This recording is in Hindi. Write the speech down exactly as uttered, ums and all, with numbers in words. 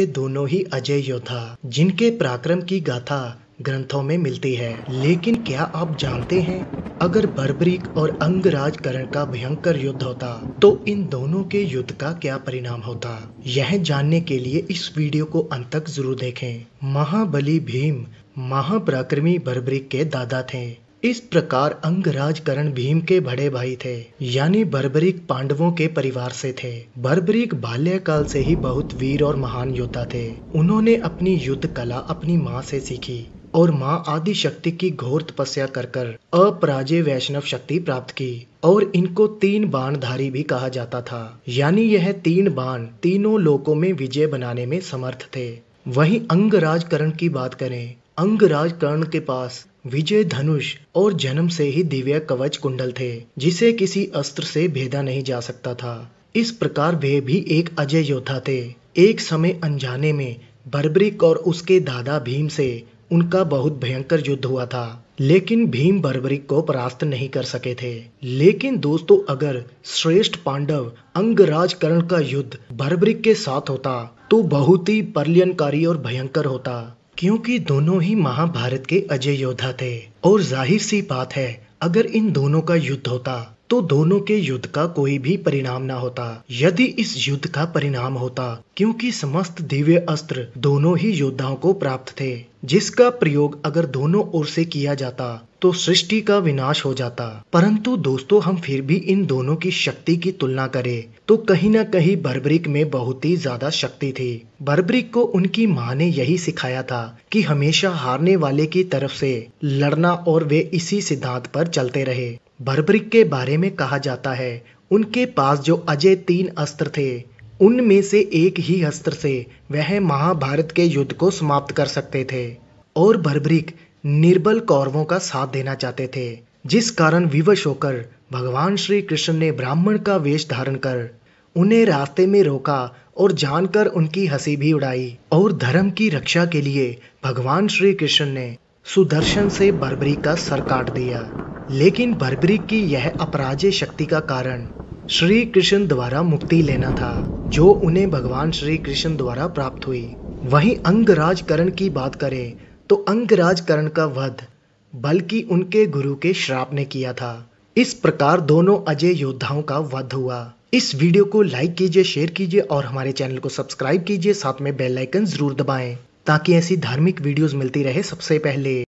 दोनों ही अजय योद्धा जिनके पराक्रम की गाथा ग्रंथों में मिलती है। लेकिन क्या आप जानते हैं, अगर बर्बरीक और अंगराज कर्ण का भयंकर युद्ध होता तो इन दोनों के युद्ध का क्या परिणाम होता? यह जानने के लिए इस वीडियो को अंत तक जरूर देखें। महाबली भीम महापराक्रमी बर्बरीक के दादा थे। इस प्रकार अंगराज कर्ण भीम के बड़े भाई थे, यानी बर्बरीक पांडवों के परिवार से थे। बर्बरीक बाल्यकाल से ही बहुत वीर और महान योद्धा थे। उन्होंने अपनी युद्ध कला अपनी माँ से सीखी और माँ आदि शक्ति की घोर तपस्या कर कर अपराजेय वैष्णव शक्ति प्राप्त की। और इनको तीन बाणधारी भी कहा जाता था, यानी यह तीन बाण तीनों लोकों में विजय बनाने में समर्थ थे। वहीं अंगराज कर्ण की बात करें, अंगराज कर्ण के पास विजय धनुष और जन्म से ही दिव्य कवच कुंडल थे, जिसे किसी अस्त्र से भेदा नहीं जा सकता था। इस प्रकार वे भी एक अजय योद्धा थे। एक समय अनजाने में बर्बरीक और उसके दादा भीम से उनका बहुत भयंकर युद्ध हुआ था, लेकिन भीम बर्बरीक को परास्त नहीं कर सके थे। लेकिन दोस्तों, अगर श्रेष्ठ पांडव अंगराज कर्ण का युद्ध बर्बरीक के साथ होता तो बहुत ही प्रलयंकारी और भयंकर होता, क्योंकि दोनों ही महाभारत के अजय योद्धा थे। और जाहिर सी बात है, अगर इन दोनों का युद्ध होता तो दोनों के युद्ध का कोई भी परिणाम ना होता। यदि इस युद्ध का परिणाम होता, क्योंकि समस्त दिव्य अस्त्र दोनों ही योद्धाओं को प्राप्त थे, जिसका प्रयोग अगर दोनों ओर से किया जाता तो सृष्टि का विनाश हो जाता। परंतु दोस्तों, हम फिर भी इन दोनों की शक्ति की तुलना करें तो कहीं ना कहीं बर्बरीक में बहुत ही ज्यादा शक्ति थी। बर्बरीक को उनकी माँ ने यही सिखाया था कि हमेशा हारने वाले की तरफ से लड़ना, और वे इसी सिद्धांत पर चलते रहे। बर्बरीक के बारे में कहा जाता है, उनके पास जो अजय तीन अस्त्र थे, उनमें से एक ही अस्त्र से वह महाभारत के युद्ध को समाप्त कर सकते थे। और बर्बरीक निर्बल कौरवों का साथ देना चाहते थे, जिस कारण विवश होकर भगवान श्री कृष्ण ने ब्राह्मण का वेश धारण कर उन्हें रास्ते में रोका और जानकर उनकी हंसी भी उड़ाई। और धर्म की रक्षा के लिए भगवान श्री कृष्ण ने सुदर्शन से बर्बरीक का सर काट दिया। लेकिन बर्बरीक की यह अपराजेय शक्ति का कारण श्री कृष्ण द्वारा मुक्ति लेना था, जो उन्हें भगवान श्री कृष्ण द्वारा प्राप्त हुई। वहीं अंगराज कर्ण की बात करें तो अंगराज कर्ण का वध बल्कि उनके गुरु के श्राप ने किया था। इस प्रकार दोनों अजय योद्धाओं का वध हुआ। इस वीडियो को लाइक कीजिए, शेयर कीजिए और हमारे चैनल को सब्सक्राइब कीजिए। साथ में बेल आइकन जरूर दबाएं ताकि ऐसी धार्मिक वीडियोस मिलती रहे सबसे पहले।